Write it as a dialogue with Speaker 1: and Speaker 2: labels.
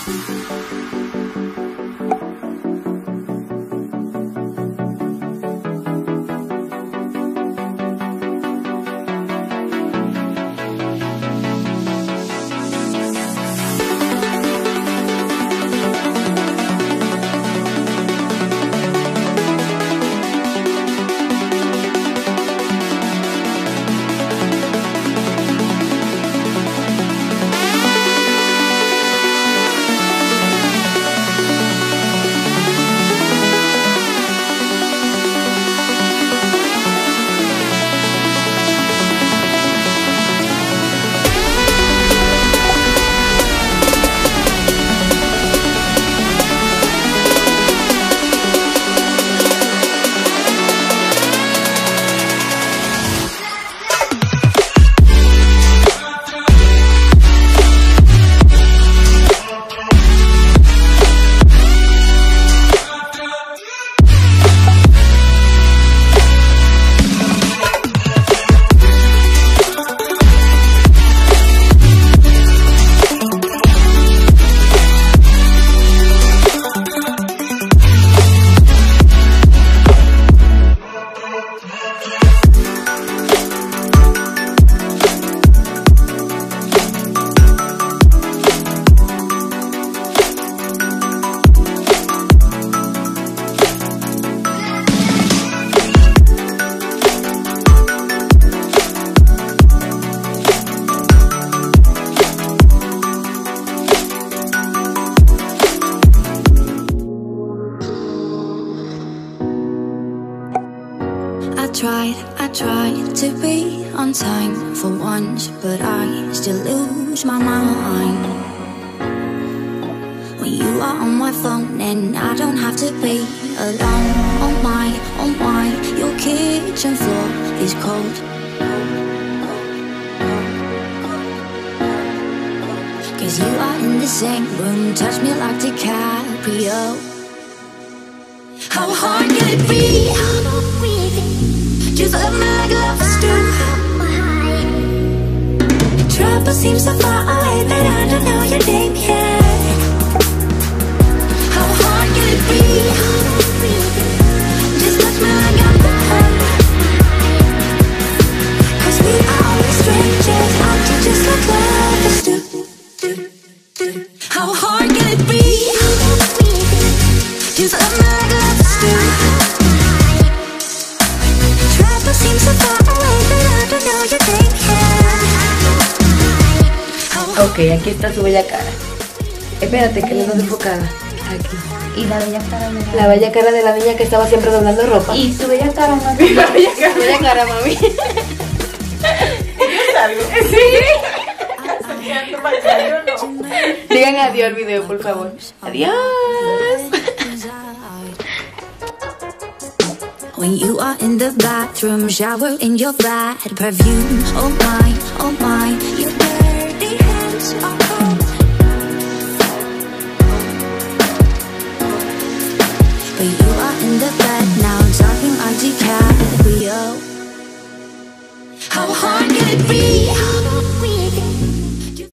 Speaker 1: I tried to be on time for once, but I still lose my mind when you are on my phone and I don't have to be alone. Oh my, your kitchen floor is cold. Cause you are in the same room, touch me like DiCaprio. How hard can it be? Just love me like lovers do. Trouble seems so far away, but I don't know your name yet. How hard can it be? Just touch me like I'm the one. Cause we are only strangers, acting just like lovers do. How hard can it be? Just love me like lovers do. Seems so far away, but I don't know your name yet.
Speaker 2: Ok, aquí está su bella cara. Espérate que la no enfocada. Aquí.
Speaker 3: Y la bella cara de
Speaker 2: la bella cara de la niña que estaba siempre doblando ropa.
Speaker 3: Y su bella cara, mami.
Speaker 2: La bella cara, mami.
Speaker 4: ¿Yo salgo?
Speaker 2: Sí.
Speaker 4: No.
Speaker 2: Digan adiós al video, por favor. Adiós.
Speaker 1: When you are in the bathroom, shower in your bad perfume. Oh my, your dirty hands are cold. But you are in the bed now, talking like DiCaprio.